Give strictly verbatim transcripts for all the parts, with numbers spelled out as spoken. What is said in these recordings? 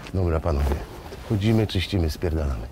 Dobra, panowie. Chodzimy, czyścimy, spierdalamy.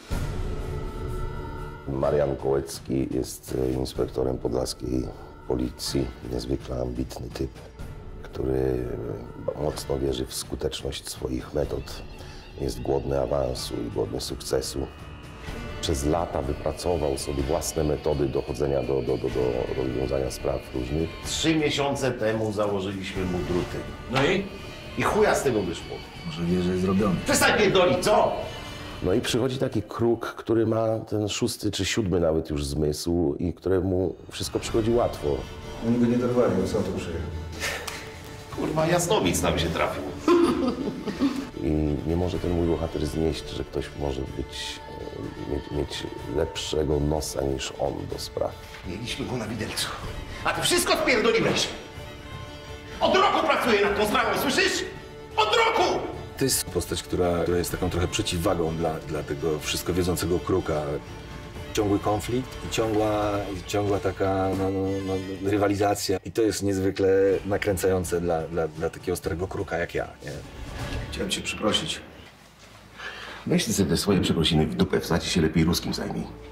Marian Kołecki jest inspektorem podlaskiej policji. Niezwykle ambitny typ, który mocno wierzy w skuteczność swoich metod. Jest głodny awansu i głodny sukcesu. Przez lata wypracował sobie własne metody dochodzenia do, do, do, do rozwiązania spraw różnych. Trzy miesiące temu założyliśmy mu druty. No i? I chuja z tego wyszło. Może wie, że jest zrobiony. Przestań pierdolić, co? No i przychodzi taki kruk, który ma ten szósty czy siódmy nawet już zmysł i któremu wszystko przychodzi łatwo. Oni go nie dorwali, bo co tu przyjechał? Kurwa, jasnowic nam się trafił. I nie może ten mój bohater znieść, że ktoś może być, mieć, mieć lepszego nosa niż on do spraw. Mieliśmy go na widelcu. A ty wszystko spierdoliłeś! Od roku pracuję nad tą sprawą, słyszysz? Od roku! To jest postać, która, która jest taką trochę przeciwwagą dla, dla tego wszystko wiedzącego kruka. Ciągły konflikt i ciągła, i ciągła taka no, no, no, rywalizacja. I to jest niezwykle nakręcające dla, dla, dla takiego starego kruka jak ja. Nie? Chciałem cię przeprosić. Weź ty sobie te swoje przeprosiny w dupę, wsadź się lepiej ruskim zajmij.